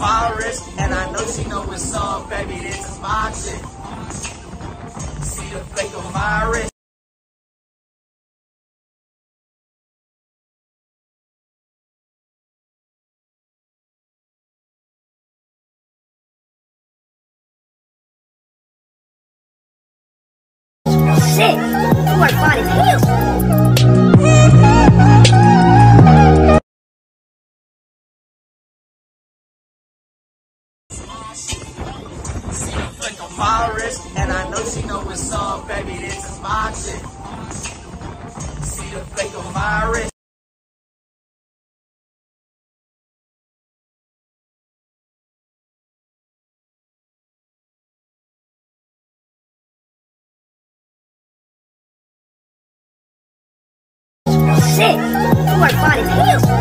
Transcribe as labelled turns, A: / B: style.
A: my wrist, and I know she know what's up, baby, this is my shit. See the flick of my wrist.
B: Shit, you are fine as hell.
A: See the flick of my wrist, and I know she know what's up, baby, this is my shit. See the flick of my wrist.
B: Shit, you are fine as hell.